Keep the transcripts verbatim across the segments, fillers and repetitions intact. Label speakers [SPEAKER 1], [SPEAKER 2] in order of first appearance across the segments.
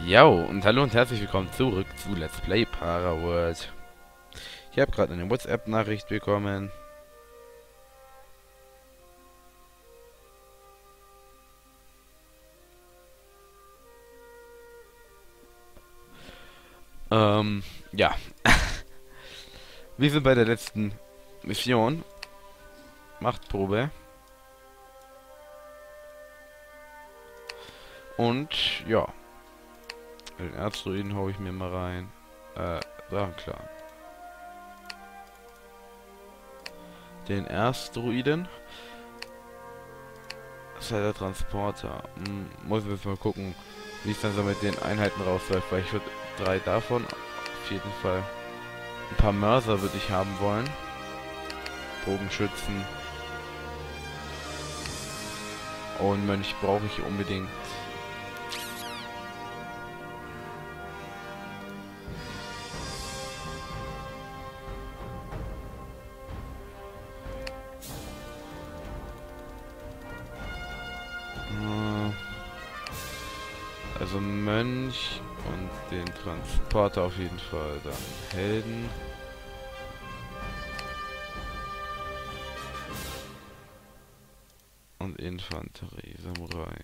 [SPEAKER 1] Jo, und hallo und herzlich willkommen zurück zu Let's Play Paraworld. Ich habe gerade eine WhatsApp-Nachricht bekommen. Ähm, ja. Wir sind bei der letzten Mission. Machtprobe. Und, ja. Den Erzdruiden hau ich mir mal rein. Äh, Drachenklar. Den Erzdruiden. Das ist ja der Transporter. Hm, muss ich jetzt mal gucken, wie es dann so mit den Einheiten rausläuft, weil ich würde drei davon auf jeden Fall. Ein paar Mörser würde ich haben wollen. Bogenschützen. Und Mönch brauche ich unbedingt. Also Mönch und den Transporter auf jeden Fall. Dann Helden. Und Infanterie, Samurai.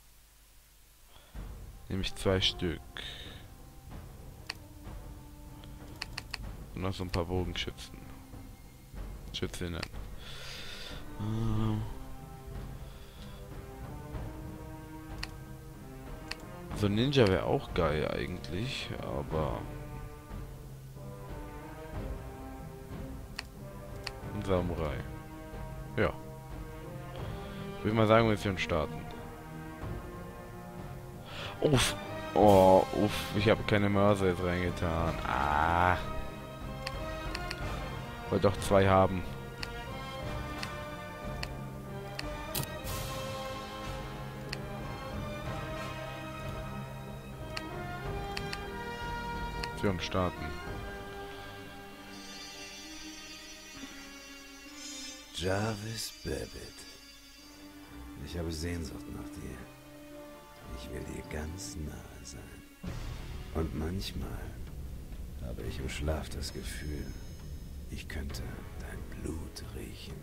[SPEAKER 1] Nämlich zwei Stück. Und noch so ein paar Bogenschützen. Schützinnen. Ähm. So ein Ninja wäre auch geil eigentlich, aber... Ein Samurai. Ja. Ich würde mal sagen, wir jetzt starten. Uff. Oh, uff. Ich habe keine Mörser jetzt reingetan. Ah. Wollte doch zwei haben. Und starten.
[SPEAKER 2] Jarvis Babbitt. Ich habe Sehnsucht nach dir. Ich will dir ganz nahe sein. Und manchmal habe ich im Schlaf das Gefühl, ich könnte dein Blut riechen.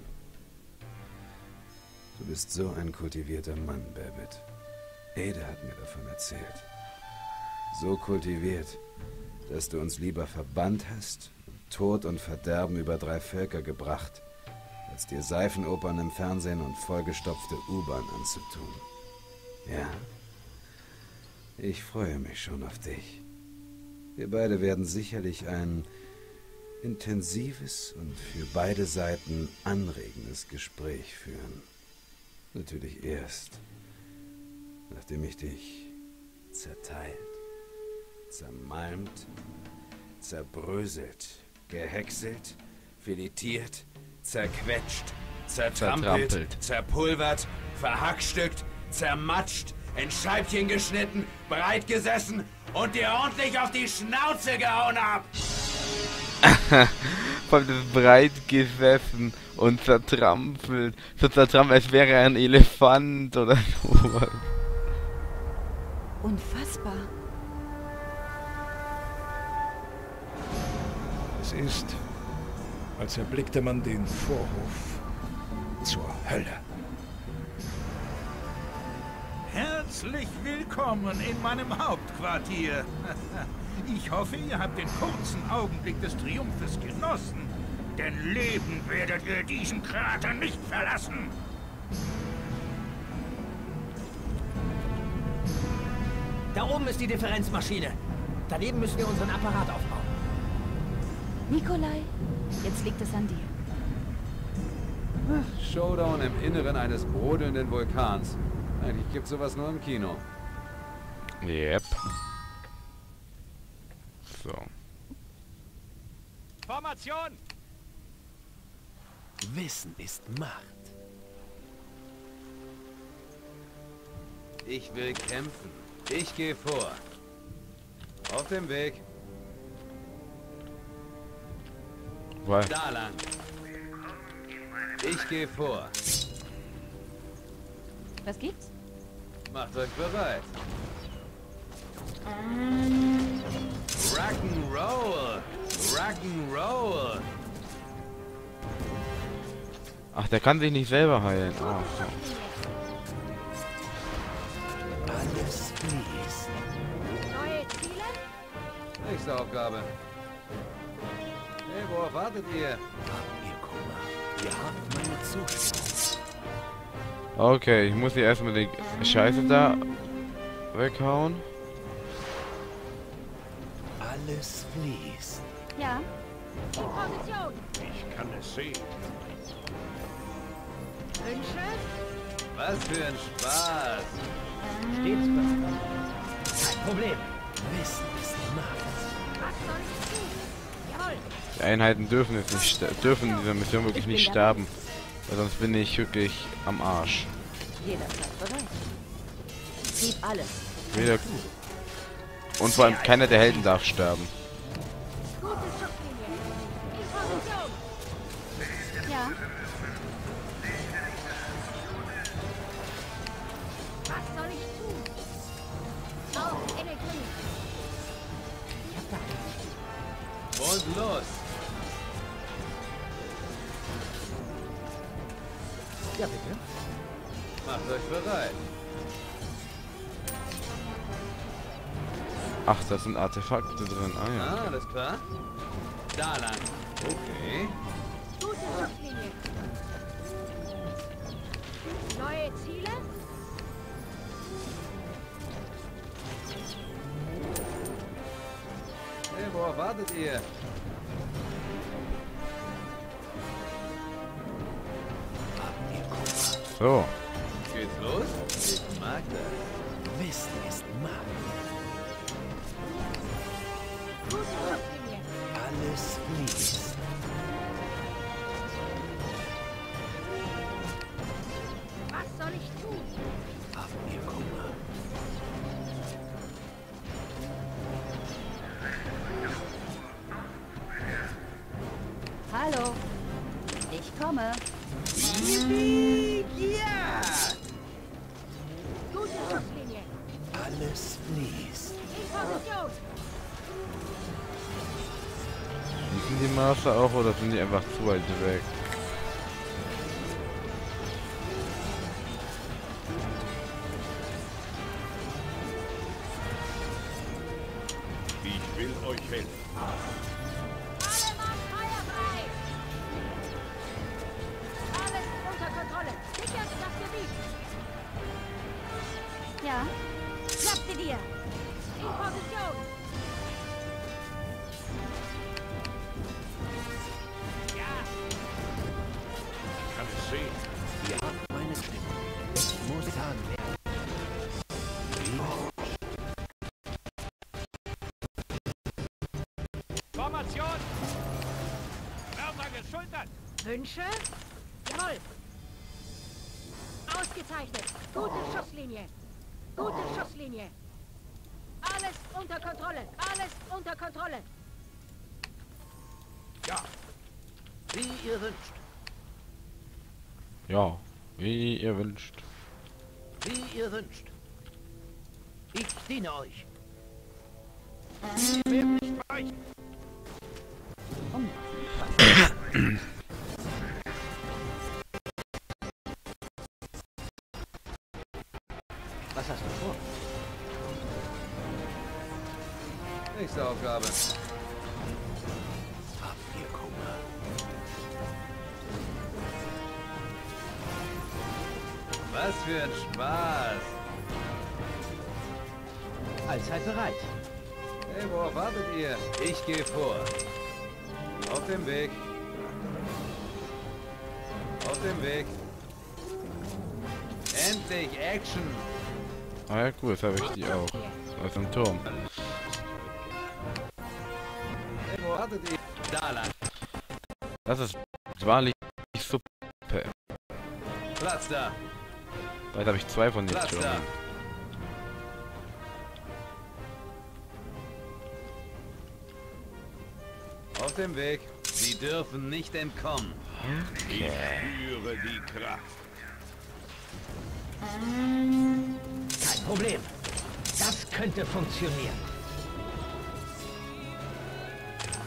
[SPEAKER 2] Du bist so ein kultivierter Mann, Babbitt. Ada hat mir davon erzählt. So kultiviert, dass du uns lieber verbannt hast und Tod und Verderben über drei Völker gebracht, als dir Seifenopern im Fernsehen und vollgestopfte U-Bahn anzutun. Ja, ich freue mich schon auf dich. Wir beide werden sicherlich ein intensives und für beide Seiten anregendes Gespräch führen. Natürlich erst, nachdem ich dich zerteilt, zermalmt, zerbröselt, gehäckselt, filetiert, zerquetscht, zertrampelt,
[SPEAKER 1] Zertrampelt.
[SPEAKER 2] zerpulvert, verhackstückt, zermatscht, in Scheibchen geschnitten, breit gesessen und dir ordentlich auf die Schnauze gehauen hab.
[SPEAKER 1] Von das breit gesessen und zertrampelt. So zertrampelt, als wäre er ein Elefant oder sowas.
[SPEAKER 3] Unfassbar.
[SPEAKER 4] Es ist, als erblickte man den Vorhof zur Hölle.
[SPEAKER 5] Herzlich willkommen in meinem Hauptquartier. Ich hoffe, ihr habt den kurzen Augenblick des Triumphes genossen. Denn leben werdet ihr diesen Krater nicht verlassen.
[SPEAKER 6] Da oben ist die Differenzmaschine. Daneben müssen wir unseren Apparat aufbauen.
[SPEAKER 3] Nikolai, jetzt liegt es an dir.
[SPEAKER 7] Showdown im Inneren eines brodelnden Vulkans. Eigentlich gibt's sowas nur im Kino.
[SPEAKER 1] Yep. So.
[SPEAKER 6] Formation!
[SPEAKER 2] Wissen ist Macht. Ich will kämpfen. Ich gehe vor. Auf dem Weg.
[SPEAKER 1] Weil.
[SPEAKER 2] Da lang. Ich gehe vor.
[SPEAKER 3] Was gibt's?
[SPEAKER 2] Macht euch bereit.
[SPEAKER 7] Rock'n'Roll. Rock'n'Roll.
[SPEAKER 1] Ach, der kann sich nicht selber heilen. Oh, so.
[SPEAKER 6] Alles fließt.
[SPEAKER 3] Neue Ziele?
[SPEAKER 7] Nächste Aufgabe. Hey, worauf wartet ihr?
[SPEAKER 6] Habt ihr Kummer? Ihr habt meine Zustimmung.
[SPEAKER 1] Okay, ich muss hier erstmal die Scheiße da weghauen.
[SPEAKER 6] Alles fließt.
[SPEAKER 3] Ja. In Position.
[SPEAKER 5] Ich kann es sehen.
[SPEAKER 3] Wünsche?
[SPEAKER 7] Was für ein Spaß.
[SPEAKER 6] Stets bereit. Kein Problem. Wissen ist Macht.
[SPEAKER 3] Was soll ich tun? Jawohl.
[SPEAKER 1] Die Einheiten dürfen jetzt nicht ster- dürfen in dieser Mission wirklich nicht sterben. Weil sonst bin ich wirklich am Arsch.
[SPEAKER 3] Jederzeit bereit. Gib alles.
[SPEAKER 1] Wieder Und vor allem keiner der Helden darf sterben.
[SPEAKER 3] Gute Schusslinie. In Position. Ja. Was soll ich tun? Auf Energie.
[SPEAKER 7] Und los.
[SPEAKER 6] Ja, bitte.
[SPEAKER 7] Macht euch bereit.
[SPEAKER 1] Ach, da sind Artefakte drin. Ah ja.
[SPEAKER 7] Ah, alles klar. Da lang. Okay.
[SPEAKER 3] Gute Schusslinie. Neue Ziele?
[SPEAKER 7] Hey, worauf wartet ihr?
[SPEAKER 6] Habt ihr Kummer?
[SPEAKER 1] So.
[SPEAKER 7] Geht's los? Ich mag das.
[SPEAKER 6] Wissen ist Macht.
[SPEAKER 3] Gute Schusslinie.
[SPEAKER 6] Alles fließt.
[SPEAKER 3] Was soll ich tun?
[SPEAKER 6] Habt ihr Kummer?
[SPEAKER 3] Hallo. Ich komme.
[SPEAKER 7] Ja!
[SPEAKER 3] Gute Schusslinie.
[SPEAKER 6] Alles fließt.
[SPEAKER 3] In Position.
[SPEAKER 1] Wissen die Master auch oder sind die einfach zu weit weg?
[SPEAKER 5] Ich will euch helfen.
[SPEAKER 3] Alle Mann feuerfrei. Alles unter Kontrolle. Sichert das Gebiet. Ja. Schnapp sie dir. In Position.
[SPEAKER 5] Ja. Ich kann es sehen.
[SPEAKER 6] Ihr habt meine Stimme. Es muss getan werden.
[SPEAKER 5] Formation! Mörser geschultert!
[SPEAKER 3] Wünsche? Jawohl. Ausgezeichnet. Gute Schusslinie. Gute Schusslinie. Alles unter Kontrolle. Alles unter Kontrolle.
[SPEAKER 5] Ja,
[SPEAKER 6] Wie ihr wünscht.
[SPEAKER 1] Ja, wie ihr wünscht.
[SPEAKER 6] Wie ihr wünscht. Ich diene euch.
[SPEAKER 5] wir werden nicht weichen.
[SPEAKER 6] Was hast du vor?
[SPEAKER 7] Nächste Aufgabe.
[SPEAKER 6] Habt ihr Kummer?
[SPEAKER 7] Was für ein Spaß.
[SPEAKER 6] Allzeit bereit.
[SPEAKER 7] Hey, worauf wartet ihr? Ich gehe vor. Auf dem Weg. Auf dem Weg. Endlich Action.
[SPEAKER 1] Ah ja, gut, jetzt habe ich die auch. Aus dem Turm.
[SPEAKER 7] Hey, wo wartet ihr? Da lang.
[SPEAKER 1] Das ist wahrlich Suppe.
[SPEAKER 7] Platz da.
[SPEAKER 1] Jetzt habe ich zwei von den
[SPEAKER 7] Platz da.
[SPEAKER 1] Türmen.
[SPEAKER 7] Auf dem Weg. Sie dürfen nicht entkommen.
[SPEAKER 5] Ich spüre die Kraft.
[SPEAKER 6] Kein Problem. Das könnte funktionieren.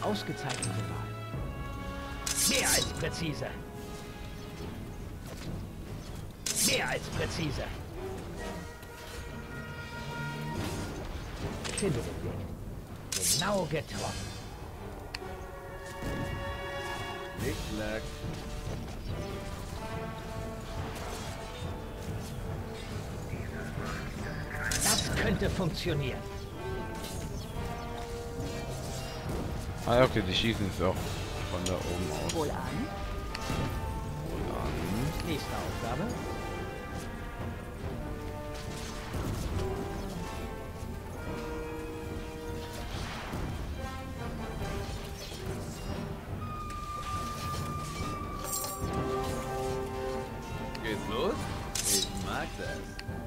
[SPEAKER 6] Ausgezeichnete Wahl. Mehr als präzise. Mehr als präzise. Finde den Weg. Genau getroffen.
[SPEAKER 7] Klick-Klack.
[SPEAKER 6] Das könnte funktionieren.
[SPEAKER 1] Ah ja, okay, die schießen es auch von da oben aus.
[SPEAKER 3] Wohl an.
[SPEAKER 1] Wohl an.
[SPEAKER 6] Nächste Aufgabe.
[SPEAKER 7] Geht's los? Ich mag das.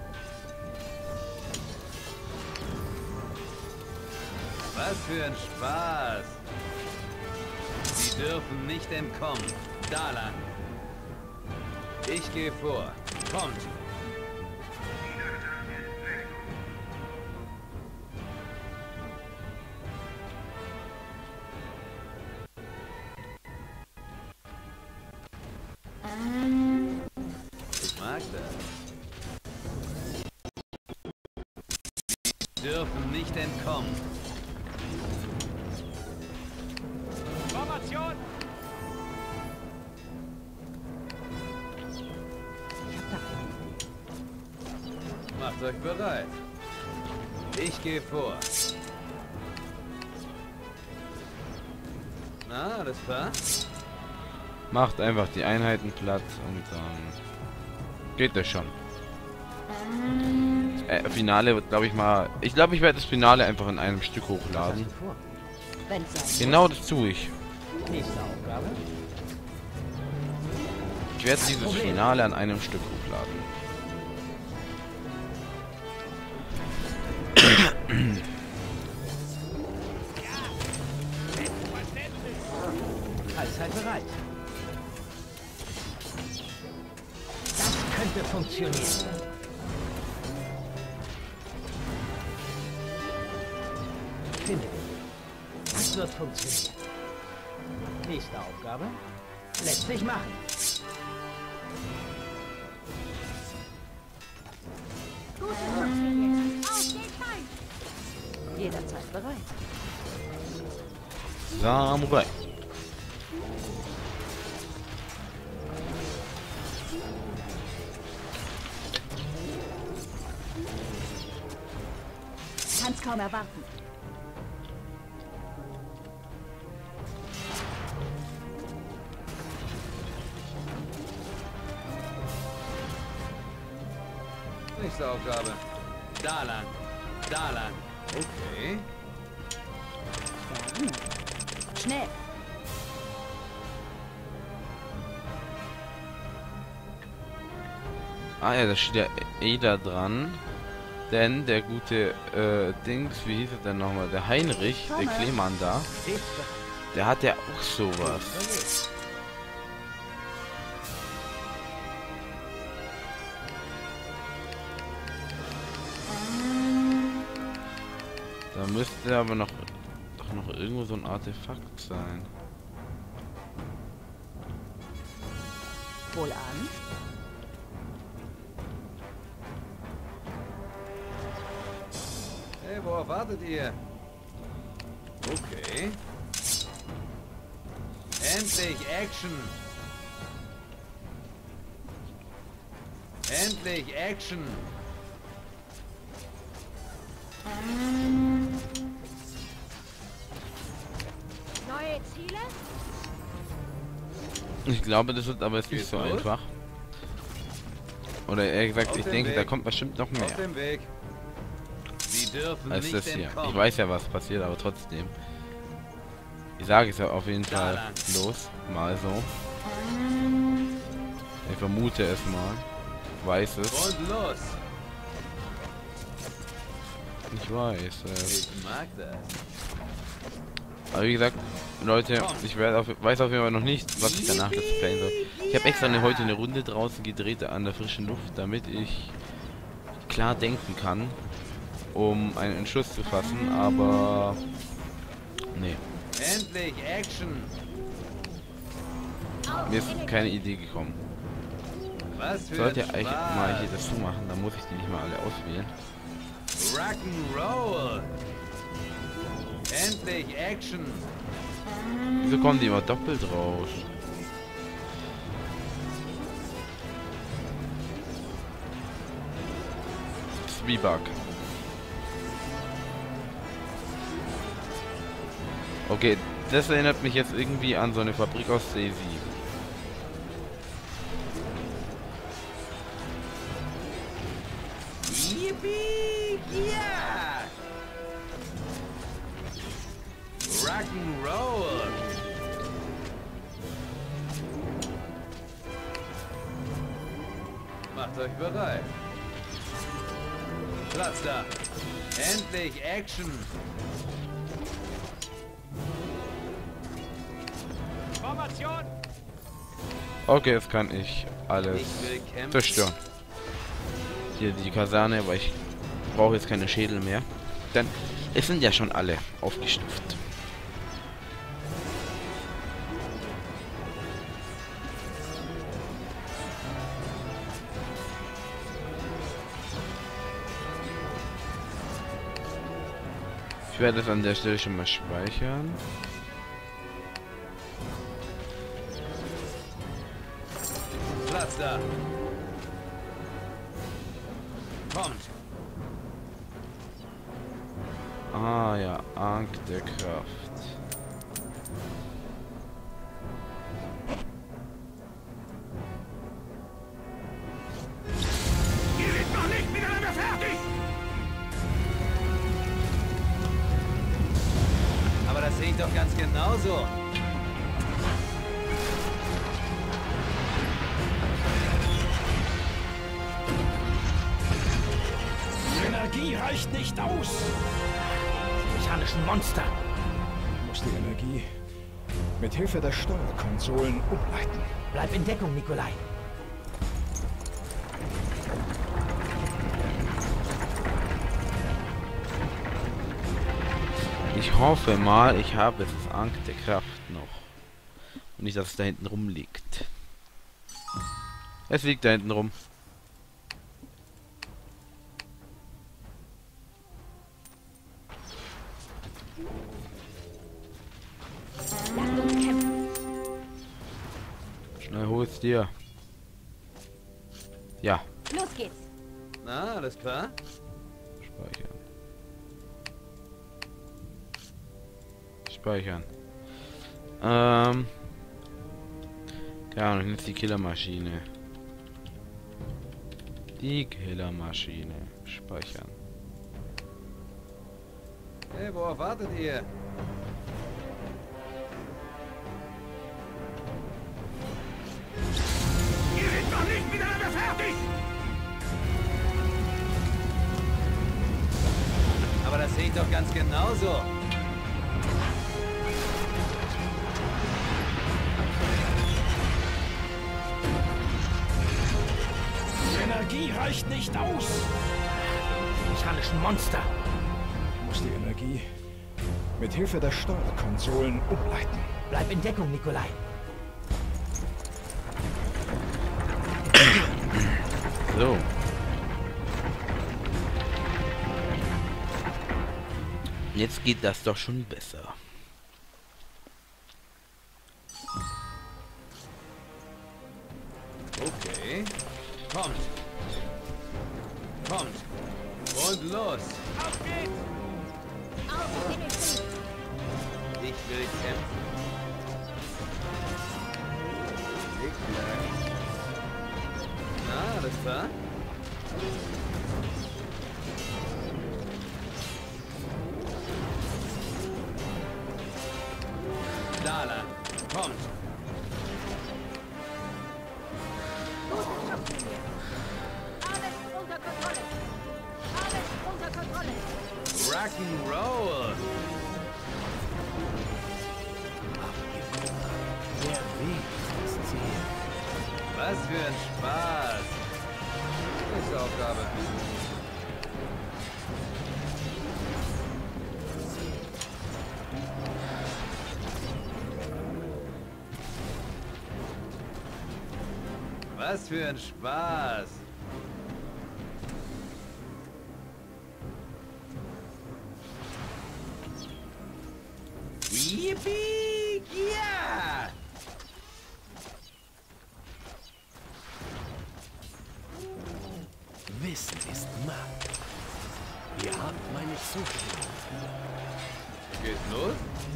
[SPEAKER 7] Was für ein Spaß! Sie dürfen nicht entkommen. Da lang. Ich gehe vor. Kommt! Ich mag das. Sie dürfen nicht entkommen.
[SPEAKER 6] Formation! Ich hab da eine Idee.
[SPEAKER 7] Macht euch bereit. Ich gehe vor. Na, alles klar?
[SPEAKER 1] Macht einfach die Einheiten platt und dann geht das schon. Äh, Finale wird, glaube ich mal... Ich glaube, ich werde das Finale einfach in einem Stück
[SPEAKER 6] Was hast
[SPEAKER 1] hochladen.
[SPEAKER 6] du vor?
[SPEAKER 3] Wenn's sein muss.
[SPEAKER 1] Genau das tue ich.
[SPEAKER 6] Nächste Aufgabe.
[SPEAKER 1] Ich werde dieses Finale an einem Stück hochladen.
[SPEAKER 6] Allzeit bereit. Das könnte funktionieren. Finde den Weg. Das wird funktionieren. Nächste Aufgabe. Lässt sich machen.
[SPEAKER 3] Gute Schusslinie. Auf den Feind. Jederzeit bereit.
[SPEAKER 1] Samurai.
[SPEAKER 3] Kann's kaum erwarten.
[SPEAKER 7] Nächste Aufgabe. Da lang. Da lang. Okay.
[SPEAKER 3] Gerne. Schnell.
[SPEAKER 1] Ah ja, da steht ja eh da dran. Denn der gute äh, Dings, wie hieß er denn nochmal? Der Heinrich, der Klemann da, der hat ja auch sowas. Da müsste aber noch doch noch irgendwo so ein Artefakt sein.
[SPEAKER 3] Wohl an.
[SPEAKER 7] Hey, worauf wartet ihr? Okay. Endlich Action! Endlich Action!
[SPEAKER 3] Neue Ziele?
[SPEAKER 1] Ich glaube, das wird aber jetzt nicht
[SPEAKER 7] Geht's
[SPEAKER 1] so
[SPEAKER 7] los?
[SPEAKER 1] einfach. Oder eher gesagt,
[SPEAKER 7] Auf
[SPEAKER 1] ich
[SPEAKER 7] dem
[SPEAKER 1] denke, da
[SPEAKER 7] Weg.
[SPEAKER 1] kommt bestimmt noch
[SPEAKER 7] Auf
[SPEAKER 1] mehr
[SPEAKER 7] dem Weg. Sie dürfen
[SPEAKER 1] als
[SPEAKER 7] nicht
[SPEAKER 1] das hier.
[SPEAKER 7] entkommen.
[SPEAKER 1] Ich weiß ja, was passiert, aber trotzdem. Ich sage es ja auf jeden
[SPEAKER 7] Da
[SPEAKER 1] Fall
[SPEAKER 7] lang.
[SPEAKER 1] los. Mal so. Ich vermute es mal. Weiß es.
[SPEAKER 7] Und los!
[SPEAKER 1] Ich weiß es.
[SPEAKER 7] Ich mag das.
[SPEAKER 1] Aber wie gesagt, Leute, ich werde auf, weiß auf jeden Fall noch nicht, was ich danach jetzt playen soll. Ich habe extra eine, heute eine Runde draußen gedreht an der frischen Luft, damit ich klar denken kann, um einen Entschluss zu fassen, aber nee.
[SPEAKER 7] Endlich Action!
[SPEAKER 1] Mir ist keine Idee gekommen.
[SPEAKER 7] Was für
[SPEAKER 1] Sollte
[SPEAKER 7] ein
[SPEAKER 1] ja eigentlich
[SPEAKER 7] Spaß.
[SPEAKER 1] mal hier das zumachen, dann muss ich die nicht mal alle auswählen.
[SPEAKER 7] Rock'n'Roll! Endlich Action!
[SPEAKER 1] Wieso kommen die immer doppelt raus? Zwieback. Okay, das erinnert mich jetzt irgendwie an so eine Fabrik aus C sieben.
[SPEAKER 7] Yippie! Ja! Rock'n'Roll! Macht euch bereit. Platz da! Endlich Action!
[SPEAKER 6] Formation!
[SPEAKER 1] Okay, jetzt kann ich alles
[SPEAKER 7] Ich will kämpfen.
[SPEAKER 1] zerstören. Hier die Kaserne, aber ich brauche jetzt keine Schädel mehr. Denn es sind ja schon alle aufgestuft. Ich werde es an der Stelle schon mal speichern.
[SPEAKER 7] Platz da! Kommt!
[SPEAKER 1] Ah ja, Ank der Kraft.
[SPEAKER 5] Wir sind noch nicht miteinander fertig!
[SPEAKER 7] Aber das sehe ich doch ganz genauso!
[SPEAKER 4] Die Energie reicht nicht aus.
[SPEAKER 6] Mechanischen Monster.
[SPEAKER 4] Ich muss die Energie mit Hilfe der Steuerkonsolen umleiten.
[SPEAKER 6] Bleib in Deckung, Nikolai.
[SPEAKER 1] Ich hoffe mal, ich habe das Ank der Kraft noch. Und nicht, dass es da hinten rumliegt. Es liegt da hinten rum.
[SPEAKER 3] Lasst uns kämpfen.
[SPEAKER 1] Schnell hol's dir. Ja,
[SPEAKER 3] Los geht's.
[SPEAKER 7] Na, alles klar?
[SPEAKER 1] speichern. Speichern. Ähm. Keine Ahnung, jetzt die Killermaschine. Die Killermaschine. Speichern.
[SPEAKER 7] Hey, worauf wartet ihr?
[SPEAKER 5] Wir sind noch nicht miteinander fertig!
[SPEAKER 7] Aber das sehe ich doch ganz genauso!
[SPEAKER 4] Die Energie reicht nicht aus.
[SPEAKER 6] Mechanischen Monster.
[SPEAKER 4] Ich muss die Energie mit Hilfe der Steuerkonsolen umleiten.
[SPEAKER 6] Bleib in Deckung, Nikolai.
[SPEAKER 1] So. Jetzt geht das doch schon besser.
[SPEAKER 7] Okay. Kommt! Kommt! Und los!
[SPEAKER 6] Auf geht's!
[SPEAKER 3] Auf in den Krieg.
[SPEAKER 7] Ich will kämpfen. Ich bleib. Na, alles klar? Dala, kommt!
[SPEAKER 3] Gute Schusslinie. Alles unter Kontrolle. Alles unter Kontrolle.
[SPEAKER 7] Rock'n'Roll!
[SPEAKER 6] Der Weg ist das Ziel.
[SPEAKER 7] Was für ein Spaß! Nächste Aufgabe. Was für ein Spaß. Yippie! Ja!
[SPEAKER 8] Wissen ist Macht. Ihr habt meine Zustimmung.
[SPEAKER 7] Geht's los?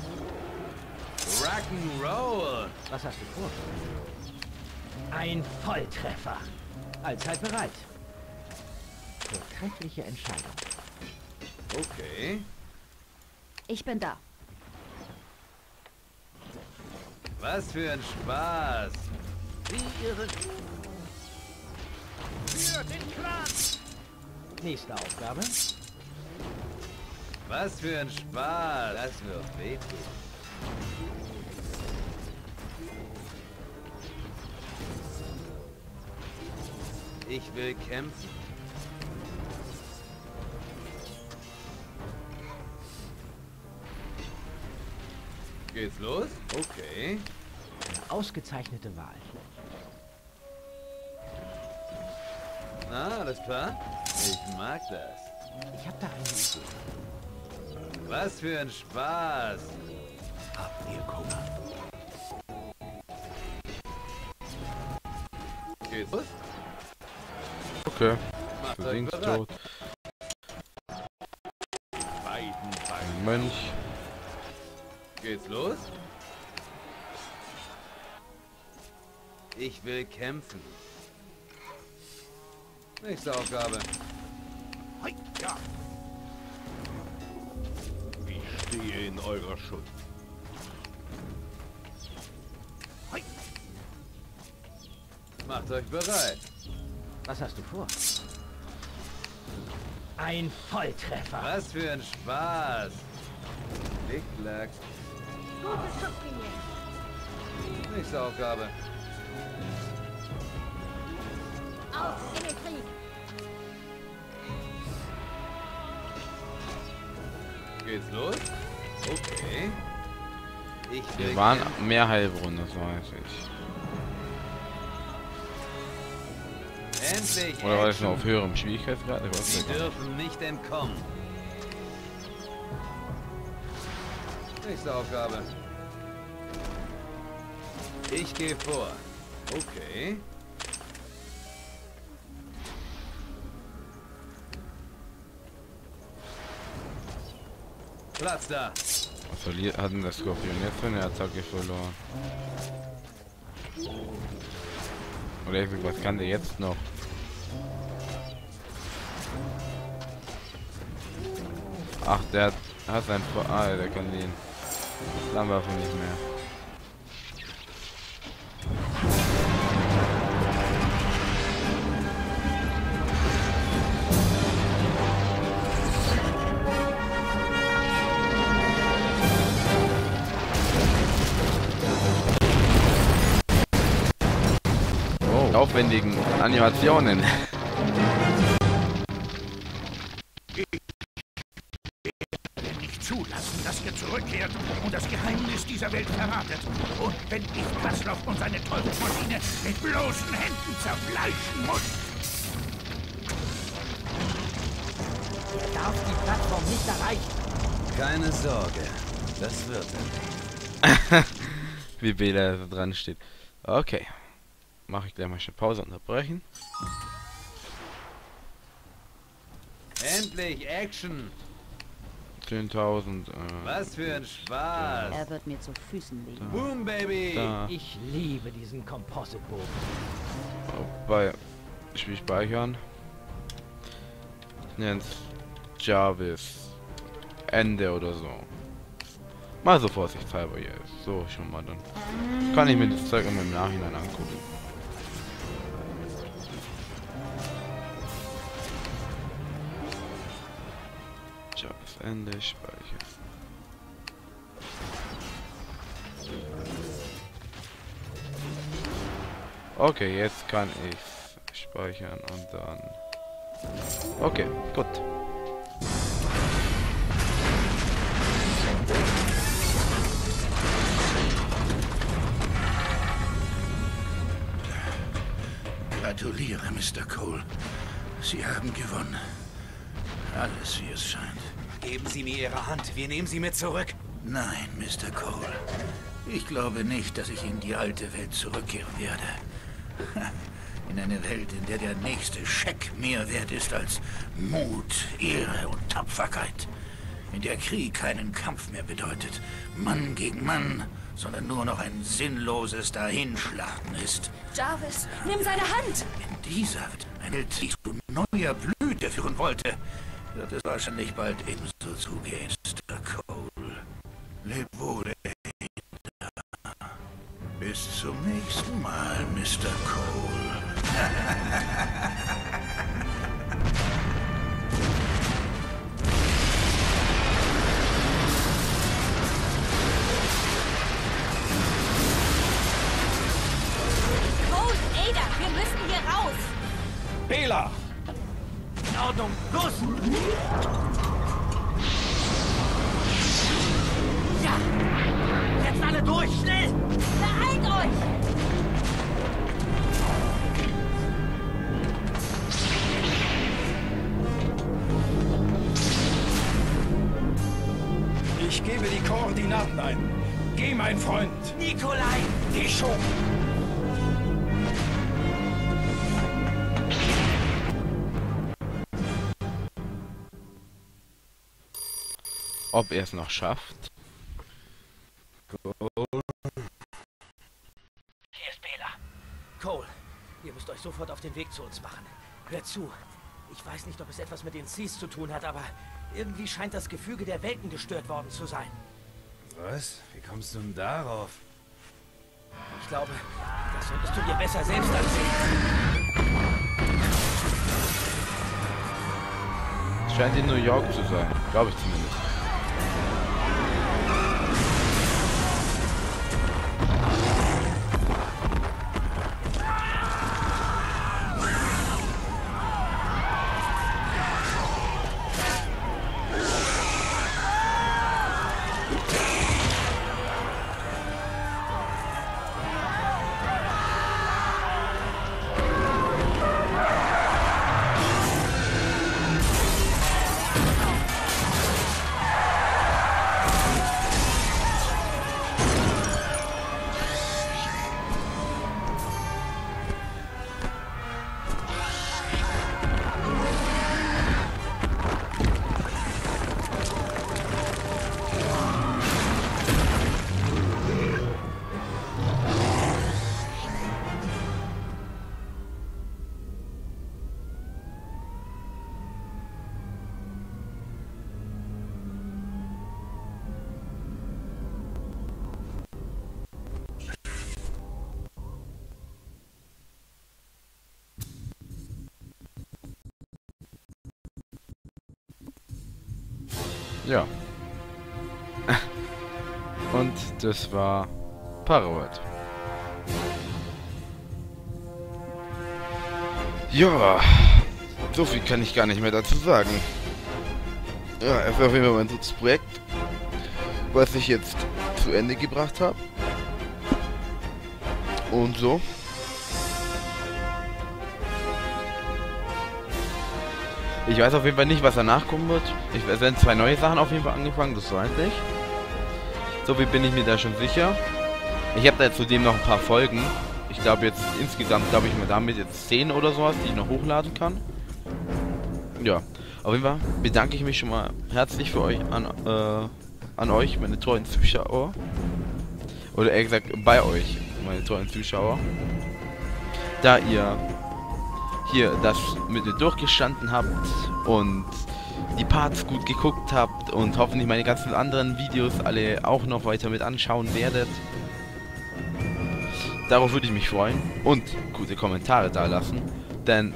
[SPEAKER 7] Rock'n'Roll!
[SPEAKER 6] Was hast du vor? Ein Volltreffer. Allzeit bereit. Vortreffliche Entscheidung.
[SPEAKER 7] Okay.
[SPEAKER 3] Ich bin da.
[SPEAKER 7] Was für ein Spaß.
[SPEAKER 6] Wie irre.
[SPEAKER 5] Für den Clan!
[SPEAKER 6] Nächste Aufgabe.
[SPEAKER 7] Was für ein Spaß. Das wird wehtun. Ich will kämpfen. Geht's los? Okay.
[SPEAKER 6] Eine ausgezeichnete Wahl.
[SPEAKER 7] Na, alles klar? Ich mag das.
[SPEAKER 6] Ich habe da eine Idee.
[SPEAKER 7] Was für ein Spaß.
[SPEAKER 8] Habt ihr Kummer?
[SPEAKER 7] Geht's los?
[SPEAKER 1] Okay.
[SPEAKER 7] Macht
[SPEAKER 1] Du
[SPEAKER 7] euch
[SPEAKER 1] singst
[SPEAKER 7] bereit.
[SPEAKER 1] tot.
[SPEAKER 8] Beiden
[SPEAKER 1] Ein
[SPEAKER 8] Beinen.
[SPEAKER 1] Mönch.
[SPEAKER 7] Geht's los? Ich will kämpfen. Nächste Aufgabe.
[SPEAKER 5] Hoi, ja.
[SPEAKER 8] Ich stehe in eurer Schuld.
[SPEAKER 5] Hoi.
[SPEAKER 7] Macht euch bereit.
[SPEAKER 6] Was hast du vor? Ein Volltreffer.
[SPEAKER 7] Was für ein Spaß. Klick-Klack.
[SPEAKER 3] Gute Schusslinie.
[SPEAKER 7] Nächste Aufgabe.
[SPEAKER 3] Auf in den Krieg.
[SPEAKER 7] Geht's los? Okay. Ich will
[SPEAKER 1] Wir waren
[SPEAKER 7] kämpfen.
[SPEAKER 1] mehr Heilbrunnen, das weiß ich.
[SPEAKER 7] Endlich.
[SPEAKER 1] Oder war das
[SPEAKER 7] Action.
[SPEAKER 1] nur auf höherem Schwierigkeitsgrad? Ich weiß
[SPEAKER 7] Sie
[SPEAKER 1] nicht.
[SPEAKER 7] dürfen nicht entkommen. Nächste Aufgabe. Ich gehe vor. Okay. Platz da.
[SPEAKER 1] Was verliert hatten der Skorpion jetzt für eine Attacke verloren? Oder ich sag, was kann der jetzt noch? Ach, der hat, hat sein Vor Ah, der kann den Flammenwerfer nicht mehr. Oh, aufwendigen Animationen.
[SPEAKER 5] Nicht zulassen, dass ihr zurückkehrt und das Geheimnis dieser Welt verratet. Und wenn ich Kaslow und seine Teufelsmaschine mit bloßen Händen zerfleischen muss.
[SPEAKER 6] Er darf die Plattform nicht erreichen.
[SPEAKER 7] Keine Sorge. Das wird er.
[SPEAKER 1] Wie Bela da dran steht. Okay. Mache ich gleich mal schon Pause unterbrechen.
[SPEAKER 7] Endlich Action.
[SPEAKER 1] zehntausend. Äh,
[SPEAKER 7] Was für ein Spaß.
[SPEAKER 3] Er wird mir zu Füßen liegen.
[SPEAKER 7] Boom, Baby.
[SPEAKER 1] da.
[SPEAKER 6] Ich liebe diesen Composite-Bogen.
[SPEAKER 1] Bei Spiel speichern. Nennt's Jarvis. Ende oder so. Mal so vorsichtshalber hier. So schon mal dann. Kann ich mir das Zeug immer im Nachhinein angucken. Jarvis Ende speichern. Okay, jetzt kann ich speichern und dann. Okay, gut.
[SPEAKER 5] gratuliere, Mister Cole. Sie haben gewonnen. Alles, wie es scheint.
[SPEAKER 7] Geben Sie mir Ihre Hand. Wir nehmen Sie mit zurück.
[SPEAKER 5] Nein, Mister Cole. Ich glaube nicht, dass ich in die alte Welt zurückkehren werde. In eine Welt, in der der nächste Scheck mehr wert ist als Mut, Ehre und Tapferkeit. In der Krieg keinen Kampf mehr bedeutet. Mann gegen Mann, sondern nur noch ein sinnloses Dahinschlachten ist.
[SPEAKER 9] Jarvis, nimm seine Hand!
[SPEAKER 5] In dieser Welt, eine Welt, die zu neuer Blüte führen wollte, wird es wahrscheinlich bald ebenso zugehen, Mister Cole. Leb wohl, Ada. Bis zum nächsten Mal, Mister Cole.
[SPEAKER 9] Cole, Ada, wir müssen hier raus!
[SPEAKER 4] Bela!
[SPEAKER 6] In Ordnung, los! Ja! Jetzt alle durch, schnell!
[SPEAKER 9] Beeilt euch!
[SPEAKER 4] Ich gebe die Koordinaten ein. Geh, mein Freund!
[SPEAKER 6] Nikolai!
[SPEAKER 4] Geh schon!
[SPEAKER 1] Ob er es noch schafft?
[SPEAKER 6] Hier ist Bela. Cole, ihr müsst euch sofort auf den Weg zu uns machen. Hört zu. Ich weiß nicht, ob es etwas mit den Seas zu tun hat, aber irgendwie scheint das Gefüge der Welten gestört worden zu sein.
[SPEAKER 2] Was? Wie kommst du denn darauf?
[SPEAKER 6] Ich glaube, das solltest du dir besser selbst ansehen.
[SPEAKER 1] Es scheint in New York zu sein. Glaube ich zumindest. Ja. Und das war Parrot. Ja, so viel kann ich gar nicht mehr dazu sagen. Ja, es war auf jeden Fall mein drittes Projekt, was ich jetzt zu Ende gebracht habe. Und so. Ich weiß auf jeden Fall nicht, was danach kommen wird. Ich, es werden zwei neue Sachen auf jeden Fall angefangen, das weiß ich. So viel bin ich mir da schon sicher. Ich habe da zudem noch ein paar Folgen. Ich glaube jetzt insgesamt, glaube ich mal damit jetzt zehn oder sowas, die ich noch hochladen kann. Ja, auf jeden Fall bedanke ich mich schon mal herzlich für euch an, äh, an euch, meine treuen Zuschauer. Oder eher gesagt bei euch, meine treuen Zuschauer. Da ihr hier das mit mir durchgestanden habt und die Parts gut geguckt habt und hoffentlich meine ganzen anderen Videos alle auch noch weiter mit anschauen werdet. Darauf würde ich mich freuen und gute Kommentare da lassen, denn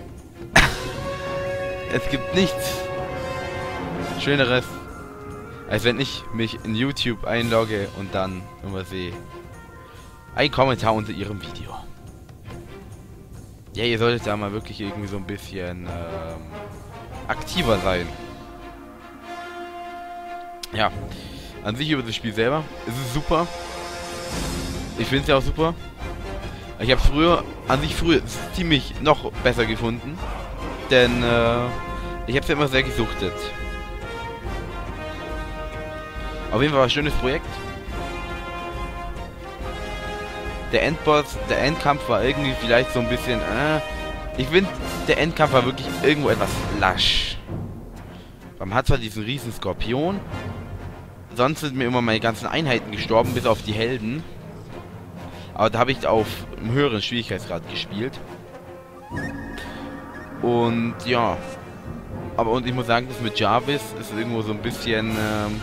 [SPEAKER 1] es gibt nichts Schöneres, als wenn ich mich in YouTube einlogge und dann immer sehe ein Kommentar unter ihrem Video. Ja, ihr solltet da mal wirklich irgendwie so ein bisschen ähm, aktiver sein. Ja, an sich über das Spiel selber ist es super. Ich finde es ja auch super. Ich habe es früher, an sich früher ziemlich noch besser gefunden. Denn äh, ich habe es ja immer sehr gesuchtet. Auf jeden Fall war ein schönes Projekt. Der Endboss, der Endkampf war irgendwie vielleicht so ein bisschen... Äh, ich finde, der Endkampf war wirklich irgendwo etwas lasch. Man hat zwar diesen riesen Skorpion. Sonst sind mir immer meine ganzen Einheiten gestorben, bis auf die Helden. Aber da habe ich auf einem höheren Schwierigkeitsgrad gespielt. Und ja. Aber und ich muss sagen, das mit Jarvis ist irgendwo so ein bisschen... Ähm,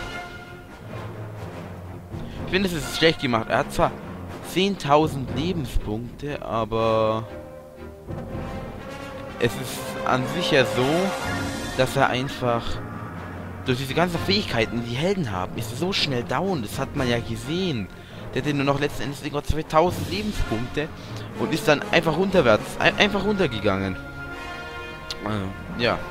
[SPEAKER 1] ich finde, es ist schlecht gemacht. Er hat zwar zehntausend Lebenspunkte, aber... Es ist an sich ja so, dass er einfach... Durch diese ganzen Fähigkeiten, die die Helden haben, ist er so schnell down. Das hat man ja gesehen. Der hatte nur noch letzten Endes irgendwo zweitausend Lebenspunkte und ist dann einfach runterwärts, ein, einfach runtergegangen. Äh, ja.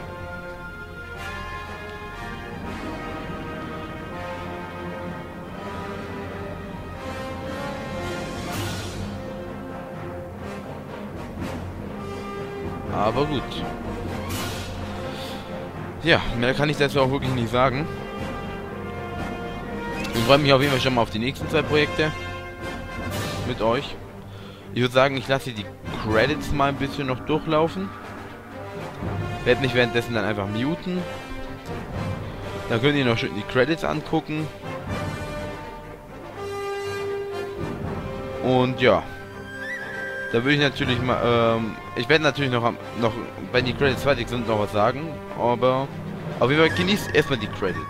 [SPEAKER 1] Aber gut. Ja, mehr kann ich dazu auch wirklich nicht sagen. Ich freue mich auf jeden Fall schon mal auf die nächsten zwei Projekte mit euch. Ich würde sagen, ich lasse die Credits mal ein bisschen noch durchlaufen. Werde mich währenddessen dann einfach muten. Dann könnt ihr noch schön die Credits angucken. Und ja. Da würde ich natürlich mal, ähm, ich werde natürlich noch, noch, wenn die Credits fertig sind, noch was sagen. Aber auf jeden Fall genießt erstmal die Credits.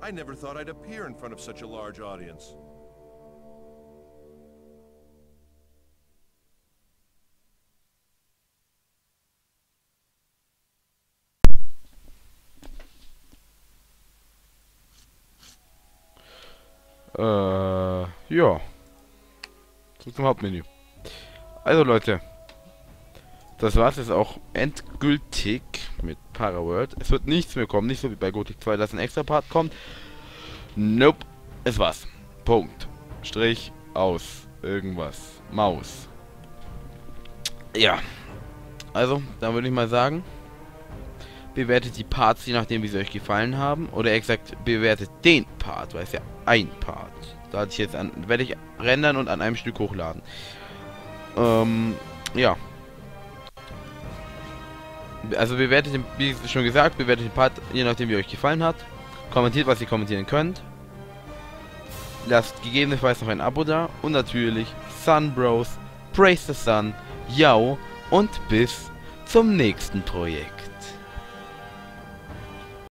[SPEAKER 10] I never thought I'd appear in front of such a large audience.
[SPEAKER 1] Äh, ja. Zurück zum Hauptmenü. Also Leute, das war's jetzt auch endgültig mit Paraworld. Es wird nichts mehr kommen, nicht so wie bei Gothic zwei, dass ein extra Part kommt. Nope, es war's. Punkt. Strich, aus, irgendwas. Maus. Ja. Also, dann würde ich mal sagen, bewertet die Parts, je nachdem wie sie euch gefallen haben. Oder exakt, bewertet den Part, weil es ja ein Part. Da hatte ich jetzt an, werde ich rendern und an einem Stück hochladen. Ähm, ja. Also bewertet den, wie schon gesagt, bewertet den Part, je nachdem wie euch gefallen hat. Kommentiert, was ihr kommentieren könnt. Lasst gegebenenfalls noch ein Abo da. Und natürlich Sun Bros, Praise the Sun, Yao und bis zum nächsten Projekt.